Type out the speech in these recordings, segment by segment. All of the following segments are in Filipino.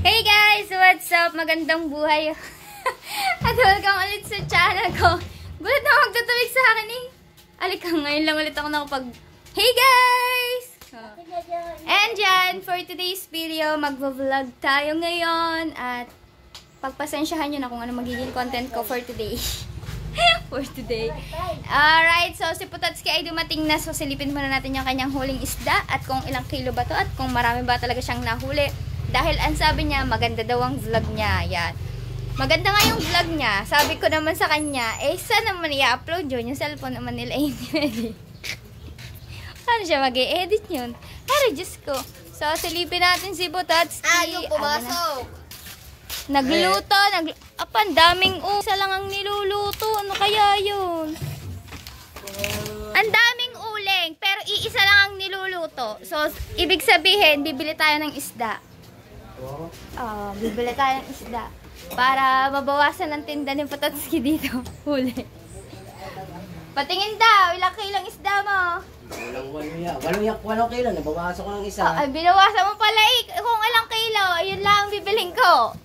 Hey guys! What's up? Magandang buhay. At welcome ulit sa channel ko. Gulat na magtutubig sa akin eh. Alika, ngayon lang ulit ako nakapag... Hey guys! And yan, for today's video, magvo-vlog tayo ngayon. At pagpasensyahan nyo na kung ano magiging content ko for today. For today. Alright, so si Putatski ay dumating na. So silipin muna natin yung kanyang huling isda. At kung ilang kilo ba to at kung marami ba talaga siyang nahuli. Dahil ang sabi niya, maganda daw ang vlog niya. Yan. Maganda nga yung vlog niya. Sabi ko naman sa kanya, saan naman i-upload yun? Yung cellphone naman nila ay hindi. Paano siya mag-i-edit yun? Pero Diyos ko. So, silipin natin si Putatski. Yung pumasok. Nagluto. Ang daming isa lang ang niluluto. Ano kaya yun? Ang daming uling. Pero iisa lang ang niluluto. So, ibig sabihin, bibili tayo ng isda. Bibili tayo ng isda. Para mabawasan ang tinda ni Putatski dito. Huli. Patingin daw, ilang kilang isda mo? Walang kilo, nabawasan ko ng isa. Ay, binawasan mo pala kung ilang kilo, yun lang ang bibiling ko.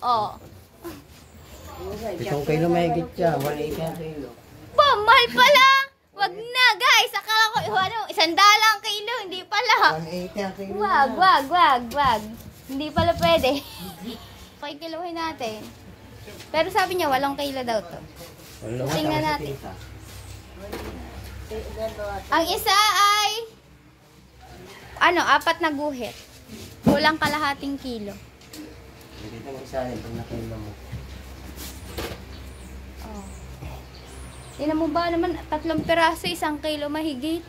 7 kilo may higit siya, 180 kilo. Ba, mahal pala! Wag na guys, akala ko, 100 ang kilo, hindi pala. 180 kilo. Wag. Hindi pala pwede. Okay, kilohin natin. Pero sabi niya, 8 kilo daw to. Tingnan natin. Ang isa ay, 4 na guhit. Kulang kalahating kilo. Dito mo isa rin, pag nakilo mo. Tingnan mo ba naman, 3 piraso, 1 kilo mahigit.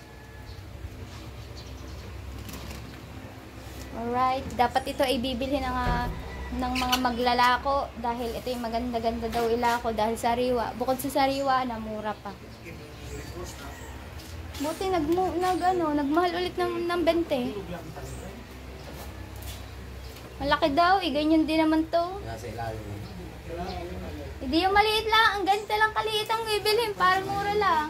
Alright, dapat ito ay bibili ng mga maglalako dahil ito yung maganda-ganda daw ilako dahil sariwa. Bukod sa sariwa, mura pa. Buti nagmahal ulit ng 20. Malaki daw, ganyan din naman to. Nasa ilalim. Hindi yung maliit lang, ang ganito lang kaliit ang bibilhin, parang mura lang.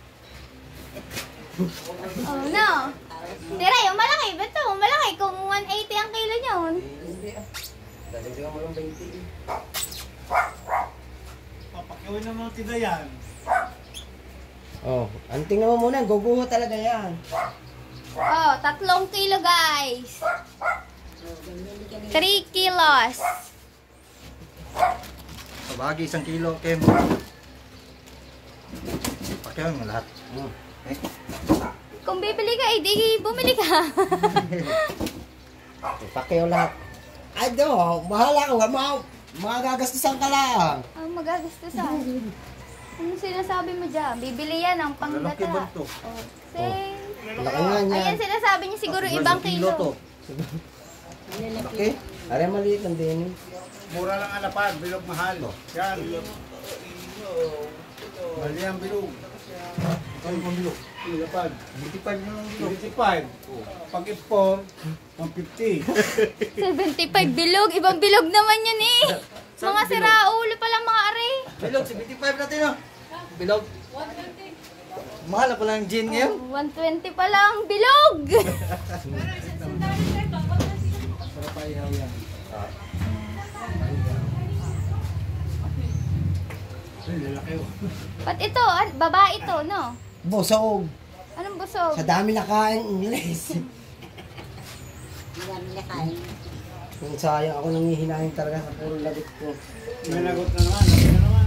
Oh no. Tira, yung malaki, ba't to? Malaki, kung 180 ang kilo niyon. Hindi ah. Dadagdagan mo lang 20. Papakiwin naman kita yan. Ang tingnan mo muna, guguho talaga yan. 3 kilo guys. 3 kilos. Pabagi 1 kilo, Kem. Pakiwin mo lahat. Kung bibili ka, di bumili ka. Pakiyo lahat. Ay do, bahala ka. Magagastusan ka lang. Magagastusan. Anong sinasabi mo dyan? Bibili yan ang panggata. Lalaki ba ito? Laki nga niya. Ayan, sinasabi niya siguro ibang kilo. Laki? Aray maliit lang din. Mura lang alapad, bilog mahal. Yan. Mali ang bilog. Ano pang bilog? Alapad. 25 na lang bilog. 25. Pag ipon, 150. 75 bilog. Ibang bilog naman yun eh. Mga siraulo pa lang mga are. Bilog, 75 natin oh. Bilog. 120. Mahal na pala ang gin ngayon. 120 pa lang bilog. Para pa ihaw yan. Ay, lalaki oh. Ba't ito? Babae ito, no? Busog. Anong busog? Sa dami nakain English. Kung sayang ako nangihinahin talaga sa puro lagot ko. May lagot na naman.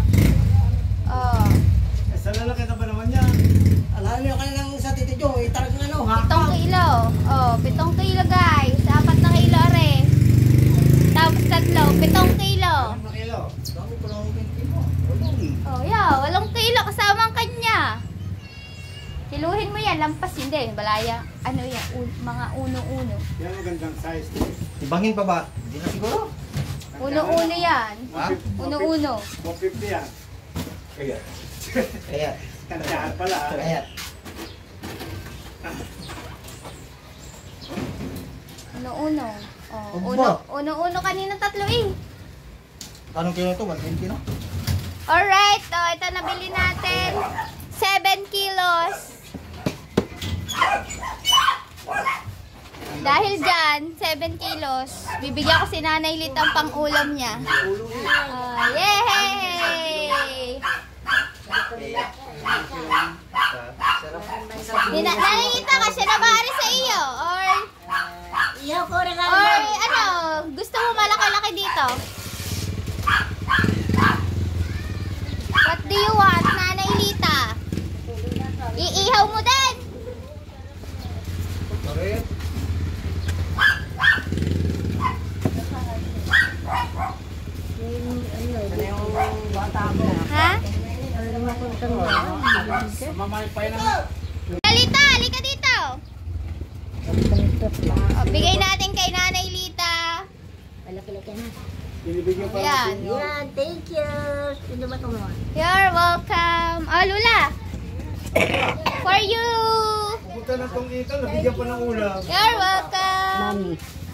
Sa lalaki na ba naman yan? Alam niyo lang sa Tito Jo, talagang 7 kilo. 7 kilo guys. 4 na kilo are. Tapos 3, 7 kilo. 1 kilo. Dami ko lang 20 mo. 8 kilo kasama ang kanya. Kiluhin mo yan, lampas hindi. Balaya, mga uno-uno. Yan ang gandang size. Tibangin pa ba? Hindi na siguro. Uno-uno yan. Ha? Uno-uno. 150 yan. Kaya. Kandahan pala. Kaya. Uno-uno. Aba. Uno-uno kanina 3 eh. Anong kilo ito? 120 no? Alright, ito nabili natin. 7 kilos. Dahil dyan, 7 kilos, bibigyan ko si Nanay Lit ang pang-ulam niya. Yay! Nanay Lit ka siya na bari sa iyo? Or ano, gusto mo malaki-laki dito? What do you want, Nanay Lita? Iihaw mo din. Ha? Lita, halika dito. Bigay natin kay Nanay Lita. Yan. Yan, thank you. Sino ba ito mo? You're welcome. Oh, Lula. For you. Pupunta na tong ito, nabigyan pa ng ulam. You're welcome. Mami.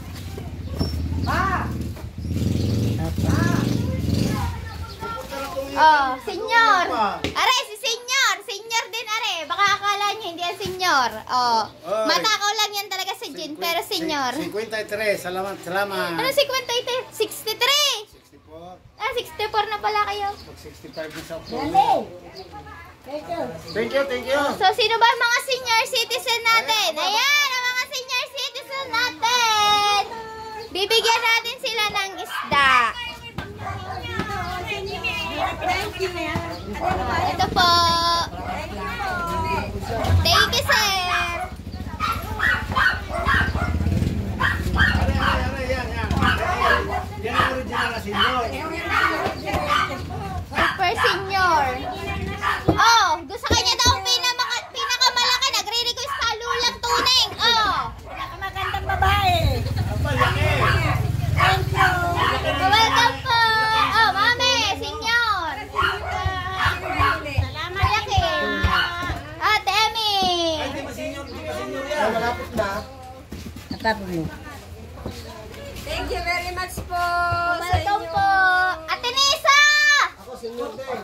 Oh, senyor. Are, si senyor. Senyor din, are. Baka akala niyo hindi yan senyor. Oh. Oy. Matakaw lang yan talaga sa Jin, pero senyor. 53, salamat. Ano 53? 63. 64, Ah, 64 na pala kayo. mag 65 na sa po. Thank you. Thank you. So, sino ba ang mga senior citizen natin? Ayan, ang mga senior citizen natin. Bibigyan natin sila ng isda. Ito po. Thank you, sir. Yan. Yan ang original na senior. Super senior. Oh, gusto kanya daw pinakamalaki. Nagre-request sa lulang tuning. Oh. Pinakamagandang babae. Malaki. Thank you. Welcome po. Oh, mami, senior. Salamat. Malaki. Ate Emmy. Hindi pa senior yan. Malapit na. Natapos mo. Thank you very much po. Welcome po. Ate Nisa. Ako, senior din.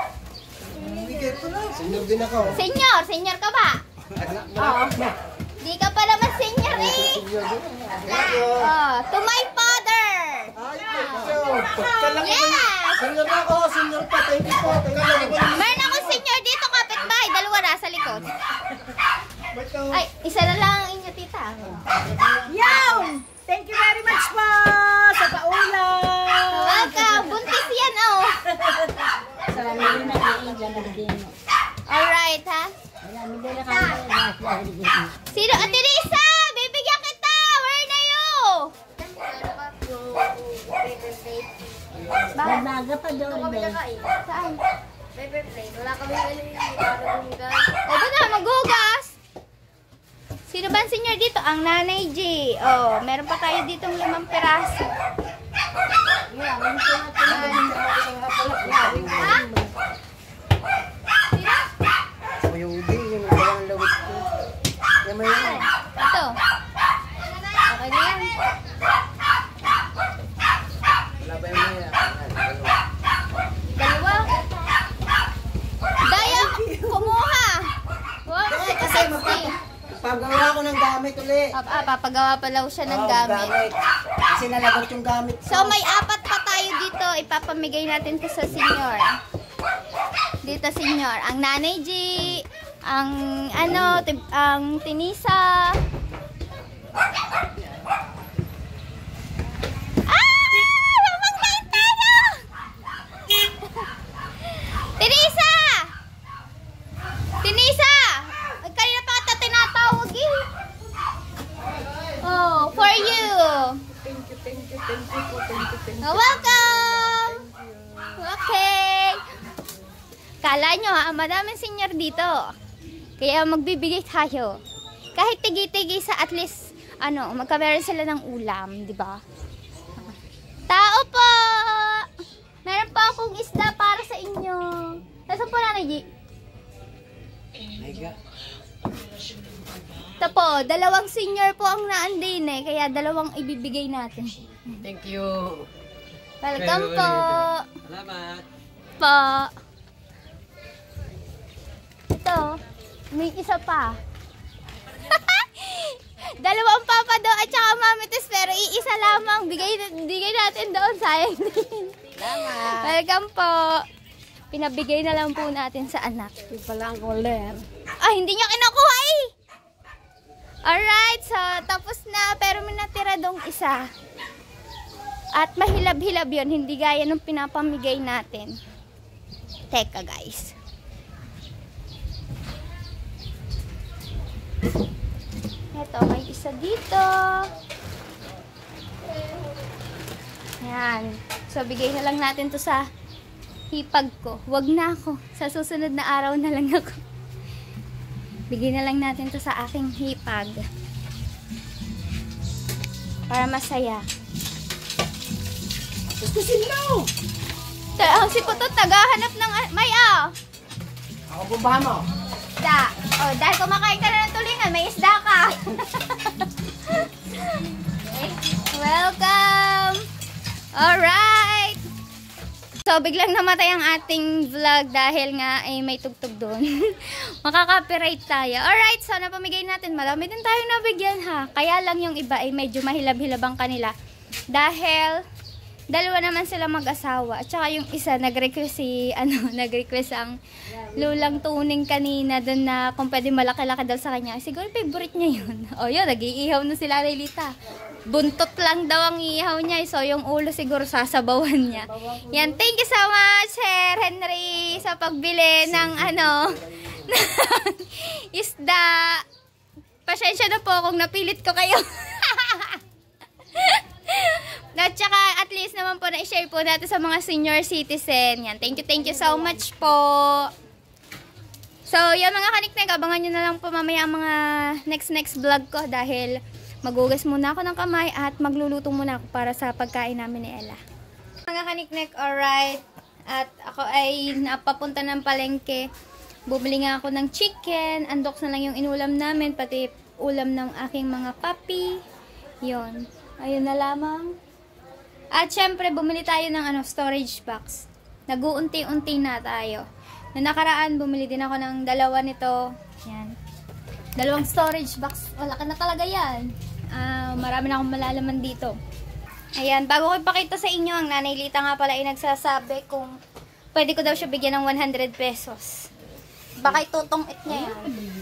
Senior din ako. Senior ka ba? Oo. Di ka pa naman senior eh. Senior din. Oh, to my father. Yes. Senior na ako, senior pa. Thank you po. Meron akong senior dito, kapitbahay. Dalawa na sa likod. Ay, isa na lang ang inyo, tita. Yaw! Thank you very much po sa paulam. Welcome. Buntis yan, oh. Salamat na kailan na din. Alright, ha? Ayan, hindi na kami. Sino? Ate Lisa! Bibigyan kita! Where na you? Bakit? Baga pa doon. Saan? Paper plate. Wala kami parang O, doon na, maghugas. Sino ba ang senior dito? Ang Nanay G. Oh, meron pa tayo ditong 5 piraso. Ha? Sino? Yung uding, yung walang lawit ko. Yan mo yun. Ito. Okay na yan. Wala ba yung yan? Dalawa. Daya, kumuha. Wow, 60. Pagawa ko ng gamit ulit. Papagawa pa lang siya ng Oo, gamit. Kasi nalagot yung gamit. So, may 4 pa tayo dito. Ipapamigay natin to sa senior. Dito, senior. Ang Nanay G, ang, ang Tinisa. Mamagkain tayo! Tinisa! Tinisa! Kanina pa kita tinatawag eh. Oh, for you. Thank you. Welcome! Okay. Kala nyo ha, madaming senior dito. Kaya magbibigay tayo. Kahit tigi-tigi sa at least, magkameron sila ng ulam, di ba? Tao po! Meron pa akong isda para sa inyo. Nasaan po Nanay G? Ito po, 2 senior po ang naandin eh. Kaya 2 ibibigay natin. Thank you. Welcome po. Salamat. Po. Ito, may isa pa. Dalawang papa daw at saka mamitis, pero iisa lamang. Bigay natin doon. Sayang din. Welcome po. Pinabigay na lang po natin sa anak. Yung pala ang color. Ah, hindi niya kinukuha eh. Alright, so tapos na. Pero may natira dong isa. At mahilab-hilab yun. Hindi gaya nung pinapamigay natin. Teka guys. Ito, may isa dito. Yan. So, bigay na lang natin to sa hipag ko. Wag na ako. Sa susunod na araw na lang ako. Bigay na lang natin to sa aking hipag. Para masaya. Gustusin mo! Si Putot, tagahanap ng... May Ako bumbahan mo. isda. Oh, dahil kumakain ka na ng tulingan, may isda ka. Okay. Welcome! Alright! So, biglang namatay ang ating vlog dahil nga ay may tugtog doon. Makaka-copyright tayo. Alright, so napamigay natin. Marami din tayong nabigyan ha. Kaya lang yung iba ay medyo mahilab-hilabang kanila. Dahil dalawa naman sila mag-asawa. At saka yung isa, nag-request nag-request ang lulang tuning kanina doon na kung pwede malaki-laki daw sa kanya. Siguro favorite niya yun. O yun, nag-iihaw na sila Lilita. Buntot lang daw ang iihaw niya. So yung ulo siguro sasabawan niya. Yan, thank you so much, Sir Henry, sa pagbili ng isda. Pasensya na po kung napilit ko kayo. At saka at least naman po na-share po natin sa mga senior citizen. Yan. Thank you so much po. So, yan mga kaniknek, abangan nyo na lang po mamaya ang mga next vlog ko dahil magugas muna ako ng kamay at magluluto muna ako para sa pagkain namin ni Ella. Mga kaniknek, alright. At ako ay napapunta ng palengke. Bumili nga ako ng chicken. Unbox na lang yung inulam namin, pati ulam ng aking mga papi. Yon. Ayun na lamang. At syempre, bumili tayo ng storage box. Nag-uunti-unti na tayo. Na nakaraan, bumili din ako ng dalawa nito. Yan. Dalawang storage box. Wala ka na talaga yan. Marami na akong malalaman dito. Ayan, bago ko ipakita sa inyo, ang Nanay Lita nga pala ay nagsasabi kung pwede ko daw siya bigyan ng 100 pesos. Baka itutong-it niya yan.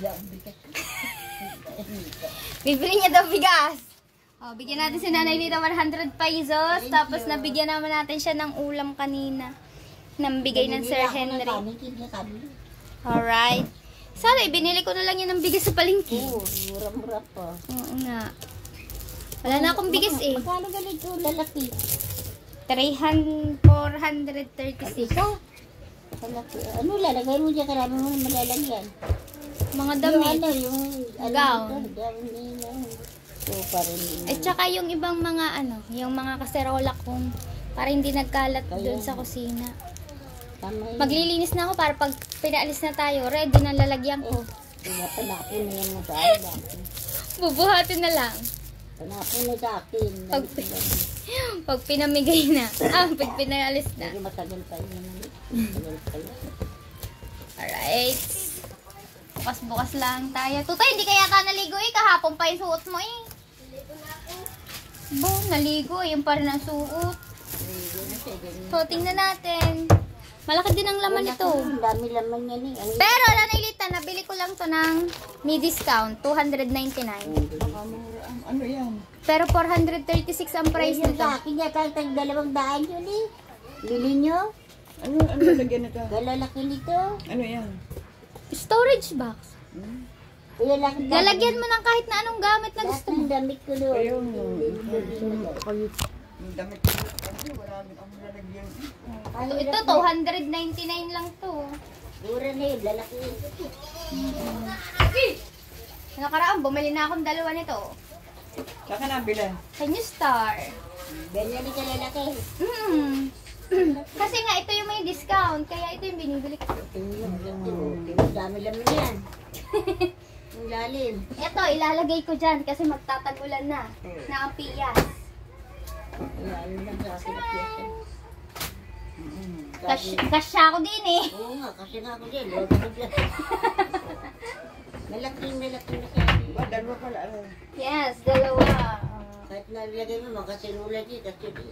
Bibili niya daw bigas. Oh, bigyan natin si Nanay Lita 100 pesos. Tapos nabigyan naman natin siya ng ulam kanina. Nang bigay ng Sir Henry. Alright. Sana, binili ko na lang yun ng bigas sa palengke. Oo, mura-mura pa. Oo nga. Wala na akong bigas eh. Magkano ganito, lalaki? 436. Lalaki. Ano lalagay mo dyan? Karami mo malalagyan. Mga damit. Yung Gown. So, parang At saka yung ibang mga yung mga kaserola kong para hindi nagkalat doon sa kusina. Maglilinis na ako para pag pinaalis na tayo, ready na lalagyan ko. Panapon na yan mo sa akin. Bubuhatin na lang. Panapon na sa akin. Pag pinamigay na. Pag pinaalis na. Matagal pa yun. Alright. Bukas-bukas lang tayo. Tutay, hindi kaya ka naligo eh. Kahapon pa yung suot mo eh. Naligo. Yung pa rin ang suot. So, tingnan natin. Malaki din ang laman nito. Ang dami laman yan eh. Pero, Nanay Lita, nabili ko lang to ng may discount. 299. Ano yan? Pero 436 ang price Yung nito. sa akin yata tag 200 yun eh. Bili nyo? Ano lagyan nito? Galalaki nito. Ano yan? Storage box. Lalagyan mo ng kahit na anong gamit na gusto mo. Ang damit ko doon. Ayun. Yung damit ko. Wala akong lalagyan. Ito, 299 lang to. Mura na yun, lalaki. Nakaraan, bumili na akong dalawa nito. Saka nabila. Sa New Star. Ganyan din ka lalaki. Kasi nga, ito yung may discount. Kaya ito yung binibili ko. Ang dami laman yan. Ang lalim. Ito, ilalagay ko dyan kasi magtatagulan na. Na ang piyas. Lalim lang sa akin. Kasya ako din eh. Oo nga, kasi nga ako dyan. Malaki na sa akin. Dalawa pala. Yes, dalawa. Kahit nalagay mo, magkasinula dito.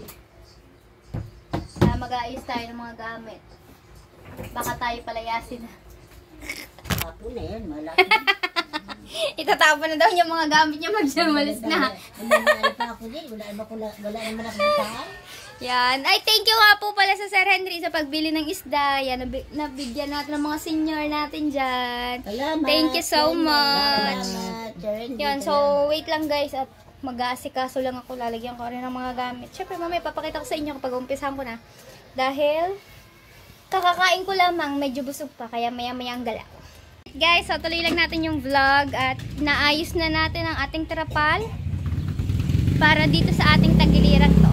Mag-aayos tayo ng mga gamit. Baka tayo palayasin na. Tapo na yan, malaki. Itatapon na daw yung mga gamit niya magsimalis na. Wala pa ako din. Wala naman ako tahan. Yan. Ay, thank you nga po pala sa Sir Henry sa pagbili ng isda. Yan, nabigyan natin ng mga senior natin dyan. Salamat. Thank you so much. Salamat. Yan, so wait lang guys at mag-aasikaso lang ako. Lalagyan ko rin ng mga gamit. Siyempre, mamaya papakita ko sa inyo kapag umpisahan ko na. Dahil, kakakain ko lamang, medyo busog pa, kaya maya-maya ang gala. Guys, so tuloy lang natin yung vlog at naayos na natin ang ating trapal para dito sa ating tagiliran to.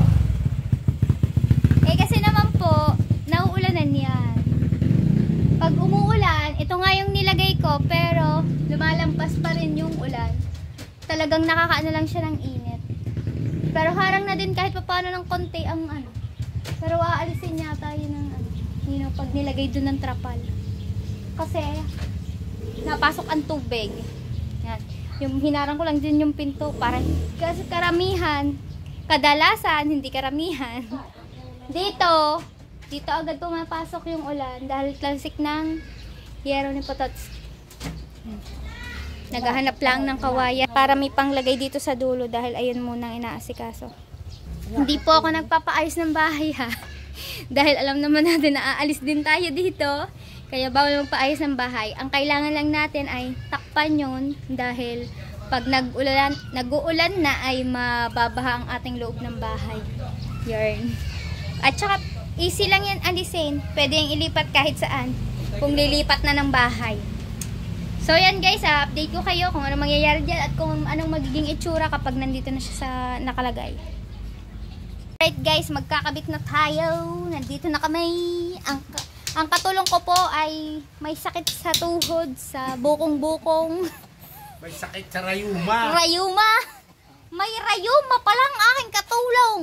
Eh kasi naman po, nauulanan yan. Pag umuulan, ito nga yung nilagay ko pero lumalampas pa rin yung ulan. Talagang nakakaano lang siya ng init. Pero harang na din kahit paano ng konti ang ano. Pero aalisin niya tayo ng ano, pag nilagay dun ng trapal. Kasi napasok ang tubig. Yan. Yung hinarang ko lang din yung pinto para kasi karamihan, kadalasan hindi karamihan. Dito agad pumapasok yung ulan dahil klasik ng yero ni Potots. Naghahanap lang ng kawayan para may panglagay dito sa dulo dahil ayun munang inaasikaso. Hindi po ako nagpapaayos ng bahay ha. Dahil alam naman natin na aalis din tayo dito. Kaya bawal magpaayos ng bahay. Ang kailangan lang natin ay takpan yun dahil pag nag-uulan na ay mababaha ang ating loob ng bahay. Yarn. At saka easy lang yan alisin. Pwede yung ilipat kahit saan kung lilipat na ng bahay. So yan guys, update ko kayo kung ano mangyayari dyan at kung anong magiging itsura kapag nandito na siya sa nakalagay. Alright guys, magkakabit na tayo. Nandito na kami. Ang katulong ko po ay may sakit sa tuhod, sa bukong-bukong. May sakit sa rayuma. Rayuma? May rayuma palang aking katulong.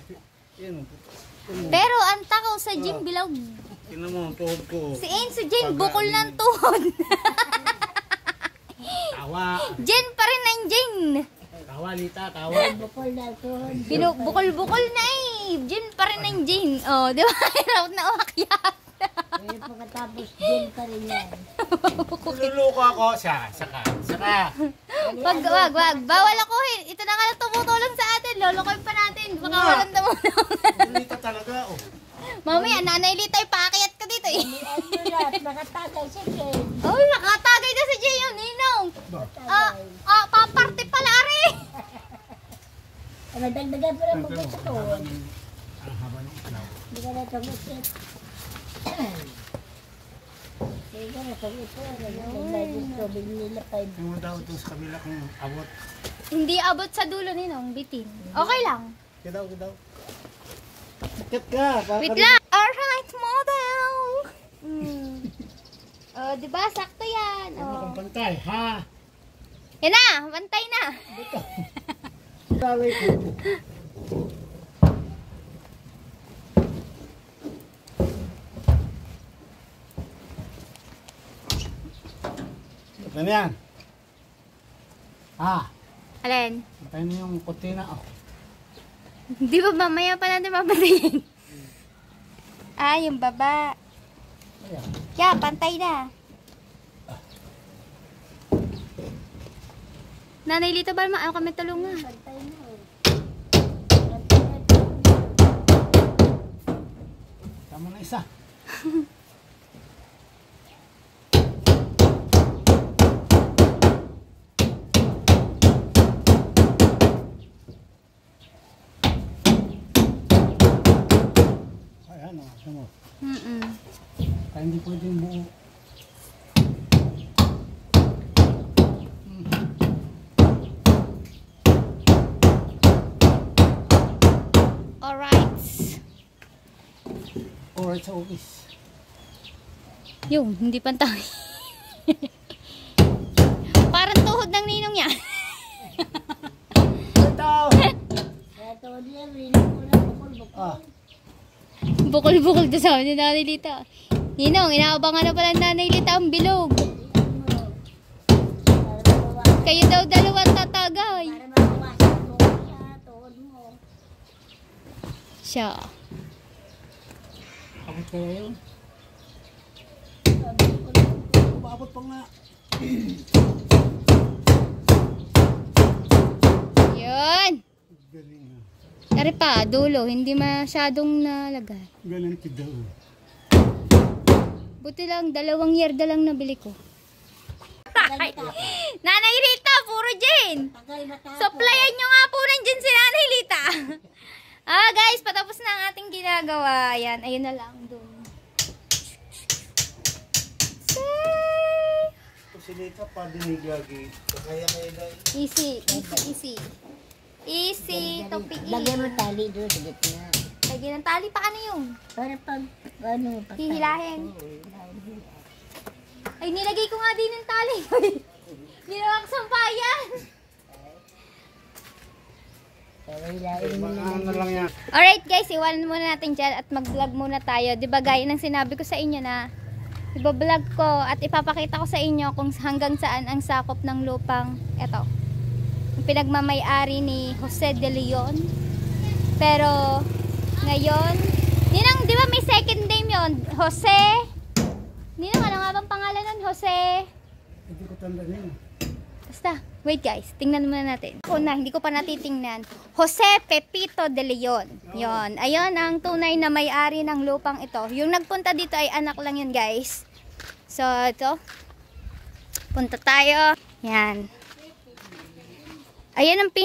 Pero ang takaw sa gym bilog. Tingnan mo ang tuhod ko. Si Ain sa gym, bukol ng tuhod. Tawa. Jen pa rin ang Jen. Tawa, Lita, tawa. Bukol na ito. Bukol-bukol na eh. Jen pa rin ang Jen. Oh, di ba? Hirap na umakyat. Eh, pagkatapos din pa rin yan. Niluluko ako. Saka. Wag. Bawal ako eh. Ito na nga lang tumutulong sa atin. Lolokoy pa natin. Baka walang tumulong. Lita talaga, oh. Mamaya, Nanay Lita, ipaakyat ka dito eh. Ano lahat, nakatagay siya Jen. Oh, nakatagay na si Jay yun, Ninong. Paparte pala, Ari. Nadagdagan pa rin magkakato. Ang haba ng ilaw. Hindi ka na tumusit. Hindi ka na tumusit. Nagdagdag tubig nila 5. Tingnan mo daw ito sa kabila kung abot. Hindi abot sa dulo, Ninong. Bitin. Okay lang. Kadaw. Bakit ka? Wait lang. Alright, model. Oh, diba? Sakto yan. Oh. Kung pantay, ha? Yan na, bantay na. Taway ko. Ano yan? Alin? Patayin mo yung puti na. Oh. Di ba mamaya pa natin mapatayin? Yung baba. Ayan. Yeah, pantay na. Nanay Lito ba, ano kami tulungan? Tama na isa. Ayan o, mo. Kaya hindi pwede yung buo. Alright. Alright sa office. Yung, hindi pantay. Parang tuhod ng ninong niya. Ito! Kaya tawad niya, rinig ko na bukol-bukol. Bukol-bukol to sa ni Nanay Lita. Ninong, inaabangan na pala ng Nanay Lita ang bilog. Kayo daw dalawang tatagay. Para mabawasan mo sa tuhod mo. Siya. Abot ka ngayon. Umabot pa nga. Yun. Galing ha. Tari pa, dulo. Hindi masyadong nalagay. Galing tidaw. Buti lang, 2 yerda lang nabili ko. Nanay Rita, puro gin. Tagal matapos. Supplyan nyo nga po ng gin si Nanay Rita. Guys, patapos na ang ating ginagawa. Ayan, ayun na lang dun. Pasilita pa dinig lagi. Kaya guys. Easy, easy, easy. Easy, topic. Lagyan mo tali doon sa gitna. Lagyan ng tali, paano yung? Para pag, ano, pag Hihilahin. Ay, nilagay ko nga din ng tali. Ginawa ko sampayan. Pero hilahin mo na. Ano lang yan. Alright guys, iwanan muna natin dyan at mag-vlog muna tayo. Diba gaya ng sinabi ko sa inyo na iba-vlog ko at ipapakita ko sa inyo kung hanggang saan ang sakop ng lupang eto. Yung pinagmamay-ari ni Jose De Leon. Pero ngayon, Ninang, di ba may second name yon? Jose? Ninang, ano nga bang pangalan nun? Jose? Hindi ko tanda niya. Basta, wait guys, tingnan muna natin. Una, hindi ko pa natitingnan. Jose Pepito De Leon. Yon. Ayun ang tunay na may-ari ng lupang ito. Yung nagpunta dito ay anak lang yun guys. So, ito. Punta tayo. Yan. Ayan ang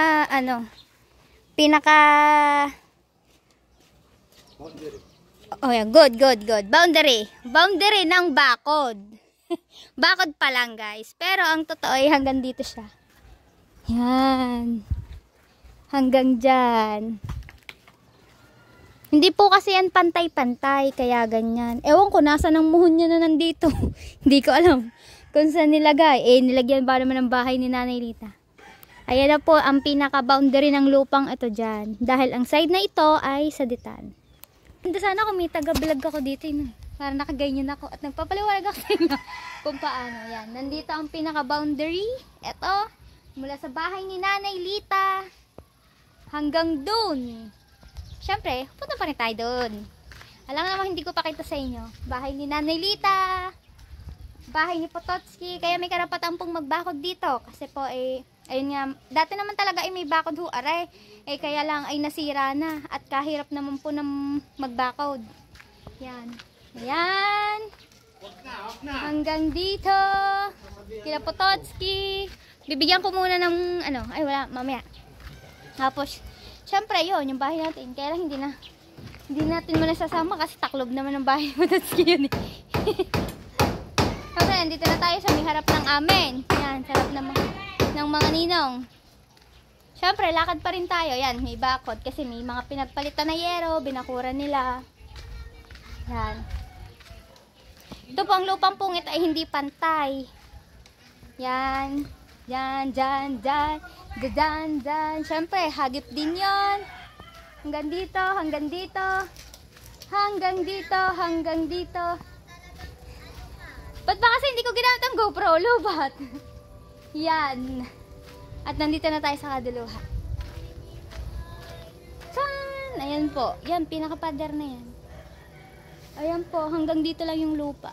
oh yeah, good. Boundary ng bakod. Bakod pa lang guys. Pero ang totoo ay hanggang dito siya. Yan. Hanggang dyan. Hindi po kasi yan pantay-pantay. Kaya ganyan. Ewan ko nasa ng muhon niya na nandito. Hindi ko alam kung saan nilagay. Nilagyan ba naman ng bahay ni Nanay Rita. Ayan na po ang pinaka-boundary ng lupang ito dyan. Dahil ang side na ito ay saditan. Hindi sana kung may taga-vlog ako dito. Para nakaganyan ako at nagpapaliwanag ako sa inyo kung paano. Yan. Nandito ang pinaka-boundary. Ito. Mula sa bahay ni Nanay Rita hanggang dun. Siyempre, punta pa rin tayo dun. Alam naman hindi ko pakita sa inyo. Bahay ni Nanay Rita. Bahay ni Pototski. Kaya may karapatan pong magbakod dito. Kasi po ayun nga, dati naman talaga ay may bakod ho, aray. Kaya lang ay nasira na. At kahirap naman po ng magbakod. Yan. Ayan. Hanggang dito. Kila Pototski. Bibigyan ko muna ng, ay wala, mamaya. Tapos, syempre yun, yung bahay natin. Kaya lang hindi natin muna sasama kasi taklob naman ng bahay ni Pototski yun eh. Kasi nandito na tayo sa may harap ng amin. Yan, sarap naman ng mga ninong. Syempre, lakad pa rin tayo. Yan, may bakod. Kasi may mga pinagpalitan na yero. Binakuran nila. Yan. Ito po ang lupang pungit ay hindi pantay. Yan. Yan, dyan, dyan. Dyan, dyan. Syempre, hagip din yon. Hanggang dito, hanggang dito. Hanggang dito, hanggang dito. Ba't ba kasi hindi ko ginamit ang GoPro? Lubat. Yan. At nandito na tayo sa kaduluhan. Tsan! Ayan po. Yan, pinakapader na yan. Ayan po, hanggang dito lang yung lupa.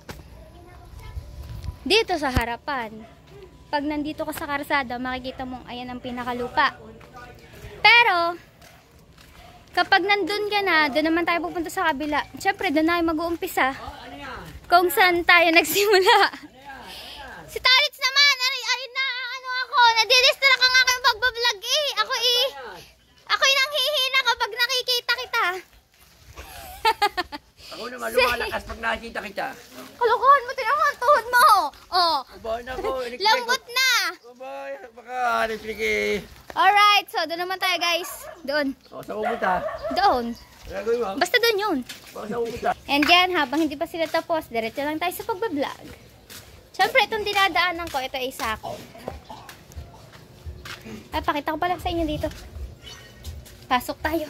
Dito sa harapan. Pag nandito ka sa karsada, makikita mong ayan ang pinakalupa. Pero, kapag nandun ka na, doon naman tayo pupunta sa kabila. Siyempre, doon na mag-uumpisa. Kung saan tayo nagsimula. Si Tarits naman, ayun na, nadidistract ka nga kayo pagbablog eh. Ako'y nanghihina kapag nakikita kita. Ako naman lumalakas pag nakikita kita. Kalokohan mo, tinanong ang tuhod mo. Oh, Bahan ako. lambot na. Baka electric eh. Alright, so doon naman tayo guys. Doon. O, saan pupunta? Doon. Gagawin mo? Basta doon yun. Baka saan pupunta? And yan, habang hindi pa sila tapos, diretso lang tayo sa pagbablog. Siyempre, itong dinadaanan ko, ito ay sako. Ay, pakita ko pala sa inyo dito. Pasok tayo.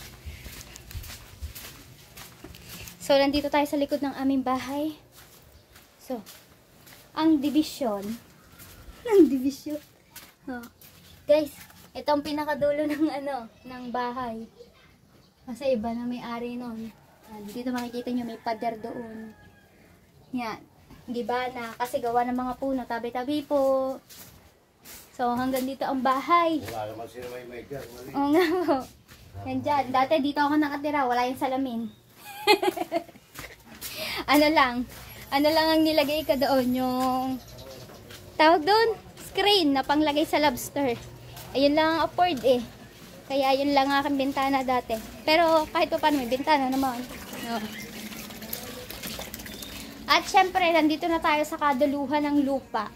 So, nandito tayo sa likod ng aming bahay. So, ang division ng division. Oh. Guys, ito ang pinakadulo ng ng bahay. Kasi iba na may-ari nun. Dito makikita nyo may pader doon. Yan. Gibana. Kasi gawa ng mga puno. Tabi-tabi po. So, hanggang dito ang bahay. Wala naman sila may dyan. Oo nga po. Yan dyan. Dati dito ako nakatira. Wala yung salamin. Ano lang ang nilagay ko doon. Yung tawag doon, screen na panglagay sa lobster. Ayun lang ang afford eh. Kaya yun lang aking bintana dati. Pero kahit pa paano may bintana naman. No. At syempre, nandito na tayo sa kaduluhan ng lupa.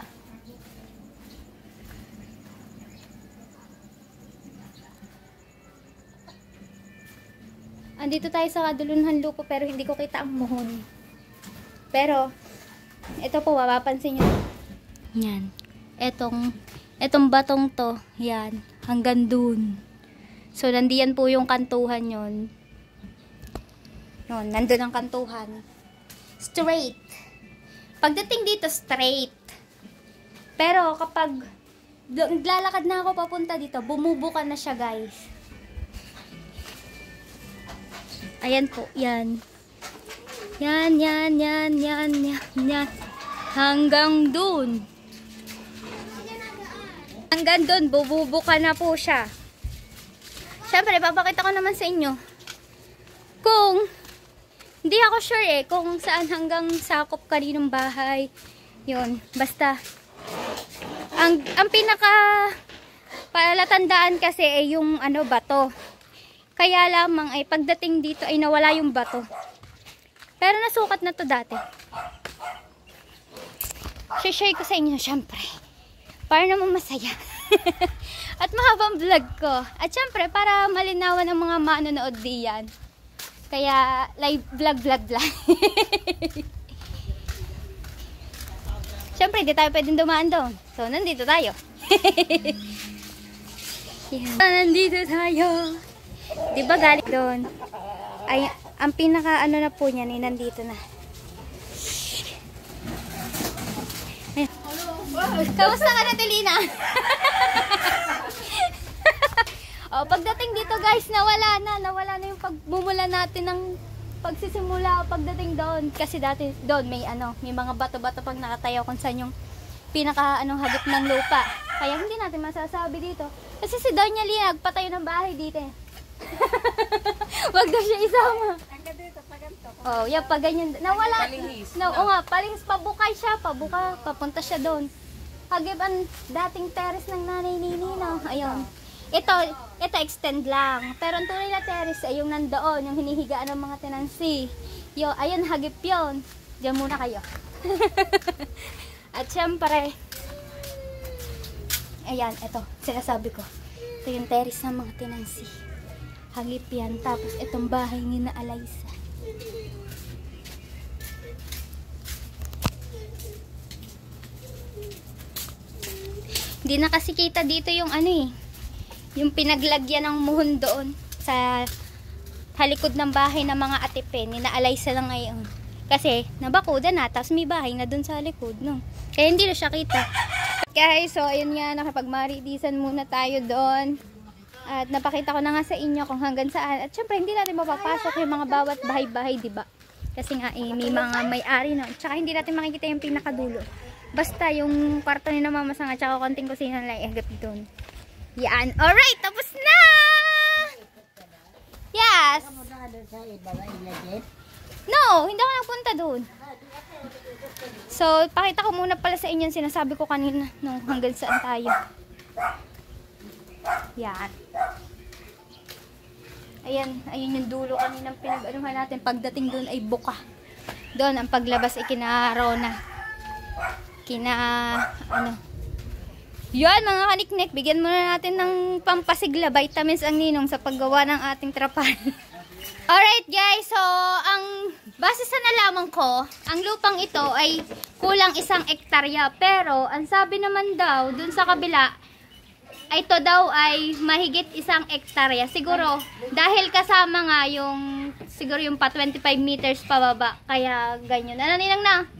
Andito tayo sa kaduluhan ng lupa pero hindi ko kita ang muhon. Pero, ito po, mapapansin nyo. Yan. Etong batong to, yan, hanggang dun. So, nandiyan po yung kantuhan yon. Yun, nandun ang kantuhan. Straight. Pagdating dito, straight. Pero, kapag lalakad na ako papunta dito, bumubuka na siya, guys. Ayan po, yan. Yan. Hanggang dun. Hanggang doon, bububuka na po siya. Siyempre, papakita ko naman sa inyo. Kung, hindi ako sure kung saan hanggang sakop kaninong bahay. Yun, basta. Ang pinaka palatandaan kasi ay yung bato. Kaya lamang ay pagdating dito ay nawala yung bato. Pero nasukat na to dati. Share ko sa inyo, siyempre. Para naman masaya. At mahabang vlog ko. At syempre, para malinawan ang mga manonood diyan. Kaya, live vlog. Syempre, di tayo pwedeng dumaan doon. So, nandito tayo. Yan. Nandito tayo. Diba galing doon? Ay, ang pinaka na po niyan, nandito na. Kamusta ka na, Tilina? Pagdating dito guys, nawala na yung pagmumula natin ng pagsisimula pagdating doon. Kasi dati doon may mga bato-bato pag nakatayo kung saan yung pinaka hagip ng lupa. Kaya hindi natin masasabi dito. Kasi si Doña Lina nagpatayo ng bahay dito. Wag daw siya isama. Oh, yeah, pag ganyan. Nawala. Palihis, pabukay siya, papunta siya doon. Hagip ang dating terrace ng nanay ni Nino. Ayun. Ito extend lang. Pero ang tunay na terrace ay yung nandoon, yung hinihigaan ng mga tenancy. Ayun, hagip yun. Diyan muna kayo. At syempre, ayan, ito, sinasabi ko. Ito yung terrace ng mga tenancy. Hagip yan. Tapos itong bahay ni na Alaysa. Hindi na kasi kita dito yung yung pinaglagyan ng muhon doon sa halikod ng bahay ng mga atipe. Ni na Alaysa lang ngayon. Kasi nabakuda na, tapos may bahay na doon sa likod, no? Kaya hindi na siya kita. Guys, so ayun nga, nakapagmaritisan muna tayo doon. At napakita ko na nga sa inyo kung hanggang saan. At syempre, hindi natin mapapasok yung mga bawat bahay-bahay, diba? Kasi nga, may mga may-ari, no? Tsaka hindi natin makikita yung pinakadulo. Basta yung kwarto ni na Mama Sang at tsaka konting kusina lang ihagap doon. Yan. Alright, tapos na! Yes! No, hindi ako nagpunta doon. So, pakita ko muna pala sa inyo yung sinasabi ko kanina nung hanggang saan tayo. Yan. Ayun yung dulo kaninang pinag-anuhan natin. Pagdating doon ay buka. Doon, ang paglabas ay kina-Rona. Yan mga kaniknik, bigyan muna natin ng pampasigla, vitamins ang ninong sa paggawa ng ating trapan. Alright guys, so ang base sa nalaman ko, ang lupang ito ay kulang 1 hektarya. Pero ang sabi naman daw dun sa kabila, ito daw ay mahigit 1 hektarya. Siguro dahil kasama nga yung siguro yung pa 25 meters pababa. Kaya ganyan. Ano ninang na?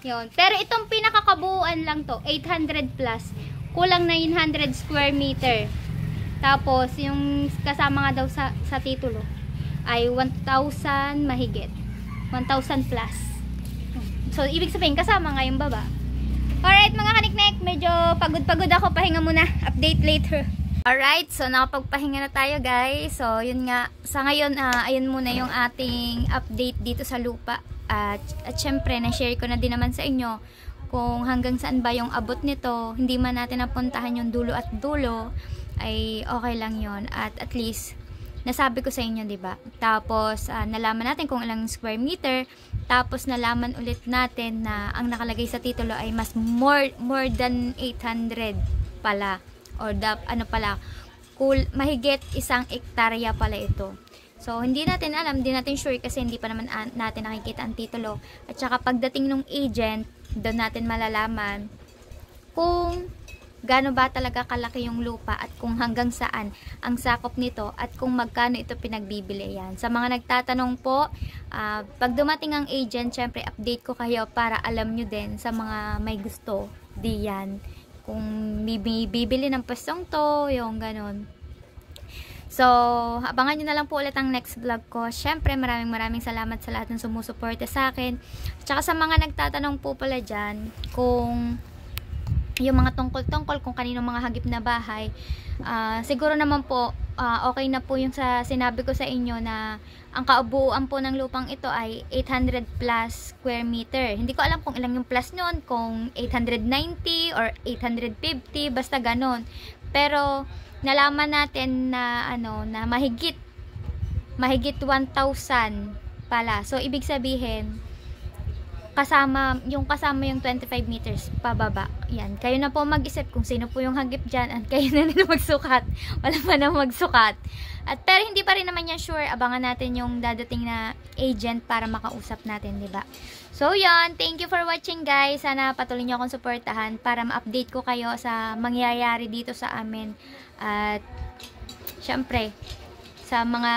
Yun. Pero itong pinakakabuuan lang to, 800 plus. Kulang 900 square meter. Tapos, yung kasama nga daw sa titulo ay 1,000 mahigit. 1,000 plus. So, ibig sabihin, kasama nga yung baba. Alright, mga kaniknek, medyo pagod-pagod ako. Pahinga muna. Update later. Alright, so nakapagpahinga na tayo guys. So, yun nga. Sa ngayon, ayun muna yung ating update dito sa lupa. At syempre, na-share ko na din naman sa inyo kung hanggang saan ba yung abot nito. Hindi man natin napuntahan yung dulo at dulo, ay okay lang yon. At least, nasabi ko sa inyo, diba? Tapos, nalaman natin kung ilang square meter. Tapos, nalaman ulit natin na ang nakalagay sa titulo ay mas more than 800 pala. Or ano pala, mahigit 1 hektarya pala ito. So, hindi natin alam, hindi natin sure kasi hindi pa naman natin nakikita ang titulo. At saka pagdating ng agent, doon natin malalaman kung gaano ba talaga kalaki yung lupa at kung hanggang saan ang sakop nito at kung magkano ito pinagbibili yan. Sa mga nagtatanong po, pag dumating ang agent, syempre update ko kayo para alam nyo din sa mga may gusto diyan. Kung bibili ng pwestong to, yung ganon. So, abangan nyo na lang po ulit ang next vlog ko. Syempre, maraming salamat sa lahat ng sumusuporta sa akin. Tsaka sa mga nagtatanong po pala dyan, kung yung mga tungkol kung kanino mga hagip na bahay, siguro naman po, okay na po yung sa sinabi ko sa inyo na ang kabuuan po ng lupang ito ay 800 plus square meter. Hindi ko alam kung ilang yung plus nun, kung 890 or 850, basta ganon. Pero, nalaman natin na na mahigit 1,000 pala. So ibig sabihin kasama yung 25 meters pababa. Yan. Kayo na po mag-isip kung sino po yung hagip diyan at kayo na rin magsukat. Wala pa na magsukat. Pero hindi pa rin naman yan sure. Abangan natin yung dadating na agent para makausap natin, 'di ba? So yan, thank you for watching guys. Sana patuloy niyo akong suportahan para ma-update ko kayo sa mangyayari dito sa amin. At syempre sa mga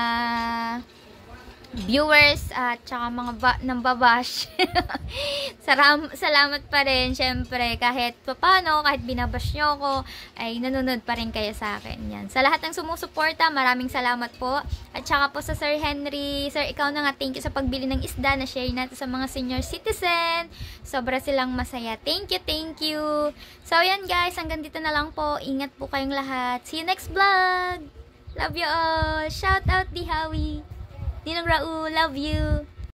viewers at saka mga nambabash. Salamat pa rin syempre kahit paano, kahit binabash nyo ako ay nanonood pa rin kayo sa akin. Yan. Sa lahat ng sumusuporta, maraming salamat po. At saka po sa Sir Henry, Sir, ikaw na nga, thank you sa pagbili ng isda na share natin sa mga senior citizen. Sobra silang masaya. Thank you. So yan guys, hanggang dito na lang po. Ingat po kayong lahat. See you next vlog. Love you all. Shout out di Howie. Ninong Raul, love you.